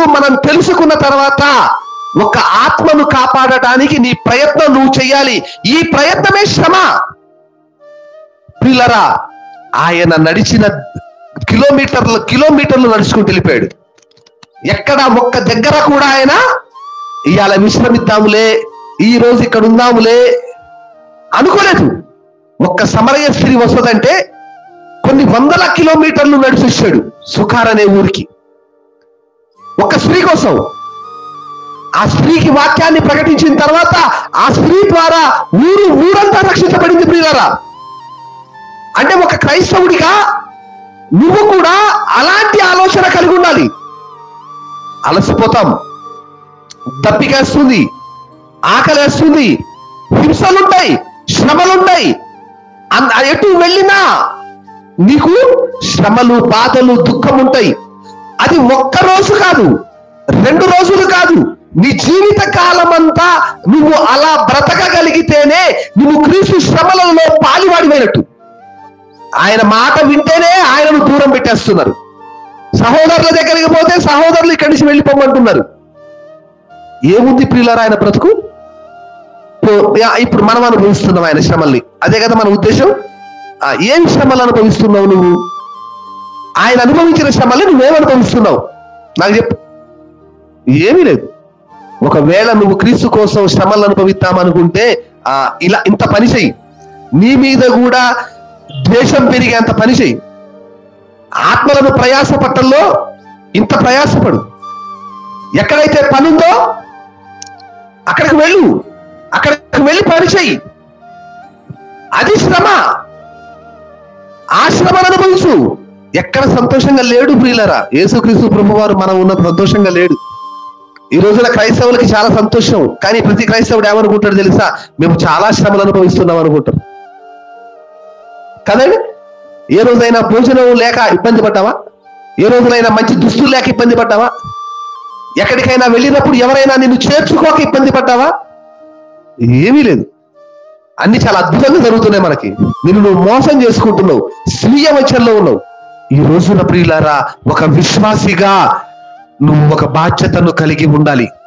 విలువను మనం తెలుసుకున్న తర్వాత ఒక ఆత్మను కాపాడటానికి నీ ప్రయత్నం నువ్వు చెయ్యాలి. ఈ ప్రయత్నమే శ్రమ. ప్రియులారా, ఆయన నడిచిన కిలోమీటర్లు నడుచుకుంటూ వెళ్ళిపోయాడు. ఎక్కడ ఒక్క దగ్గర కూడా ఆయన ఇవాళ విశ్రమిద్దాములే, ఈ రోజు ఇక్కడ ఉందాములే అనుకోలేదు. ఒక్క సమరయ స్త్రీ వస్తుందంటే కొన్ని వందల కిలోమీటర్లు నడిచొచ్చాడు సుఖార్ అనే ఊరికి, ఒక స్త్రీ కోసం. ఆ స్త్రీకి వాక్యాన్ని ప్రకటించిన తర్వాత ఆ స్త్రీ ద్వారా ఊరంతా రక్షించబడింది. ప్రియులారా, అంటే ఒక క్రైస్తవుడిగా నువ్వు కూడా అలాంటి ఆలోచన కలిగి ఉండాలి. అలసిపోతాం, దప్పికేస్తుంది, ఆకలేస్తుంది, హింసలుంటాయి, శ్రమలుంటాయి. ఎటు వెళ్ళినా నీకు శ్రమలు, బాధలు, దుఃఖం ఉంటాయి. అది ఒక్క రోజు కాదు, 2 రోజులు కాదు, నీ జీవిత కాలమంతా నువ్వు అలా బ్రతకగలిగితేనే నువ్వు క్రీస్తు శ్రమలలో పాలివాడిపోయినట్టు. ఆయన మాట వింటేనే ఆయనను దూరం పెట్టేస్తున్నారు. సహోదరుల దగ్గరికి పోతే సహోదరులు ఇక్కడి నుంచి వెళ్ళిపోమంటున్నారు. ఏముంది ప్రియులారా ఆయన బ్రతుకు? ఇప్పుడు మనం అనుభవిస్తున్నాం ఆయన శ్రమల్ని. అదే కదా మన ఉద్దేశం. ఏం శ్రమలు అనుభవిస్తున్నావు నువ్వు? ఆయన అనుభవించిన శ్రమల్ని నువ్వేం అనుభవిస్తున్నావు నాకు చెప్పు. ఏమీ లేదు. ఒకవేళ నువ్వు క్రీస్తు కోసం శ్రమలు అనుభవిస్తామనుకుంటే ఇంత పని చెయ్యి. నీ మీద కూడా ద్వేషం పెరిగేంత పని చెయ్యి. ఆత్మలను ప్రయాసపట్టల్లో ఇంత ప్రయాసపడు. ఎక్కడైతే పనుందో అక్కడికి వెళ్ళు, అక్కడికి వెళ్ళి పని చెయ్యి. అది శ్రమ. ఆ శ్రమను అనుభవించు. ఎక్కడ సంతోషంగా లేడు ప్రియులారా. యేసుక్రీస్తు ప్రభువారు మనం ఉన్న సంతోషంగా లేడు. ఈ రోజున క్రైస్తవులకి చాలా సంతోషం, కానీ ప్రతి క్రైస్తవుడు ఏమనుకుంటాడు తెలుసా? మేము చాలా శ్రమలు అనుభవిస్తున్నాం అనుకుంటారు కదండి. ఏ రోజైనా భోజనం లేక ఇబ్బంది పడ్డావా? ఏ రోజునైనా మంచి దుస్తులు లేక ఇబ్బంది పడ్డావా? ఎక్కడికైనా వెళ్ళినప్పుడు ఎవరైనా నిన్ను చేర్చుకోక ఇబ్బంది పడ్డావా? ఏమీ లేదు. అన్ని చాలా అద్భుతంగా జరుగుతున్నాయి మనకి. నువ్వు మోసం చేసుకుంటున్నావు, స్వీయ వంచనలో ఉన్నావు. ఈ రోజున ప్రియులారా, ఒక విశ్వాసిగా నువ్వు ఒక బాధ్యతను కలిగి ఉండాలి.